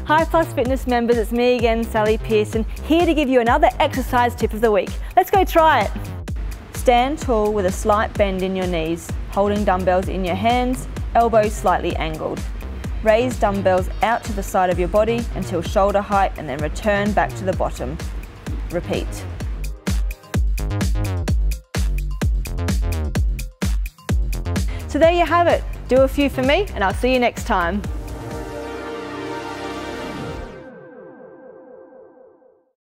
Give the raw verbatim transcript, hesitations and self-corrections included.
Hi Plus Fitness members, it's me again, Sally Pearson, here to give you another exercise tip of the week. Let's go try it. Stand tall with a slight bend in your knees, holding dumbbells in your hands, elbows slightly angled. Raise dumbbells out to the side of your body until shoulder height and then return back to the bottom. Repeat. So there you have it. Do a few for me and I'll see you next time.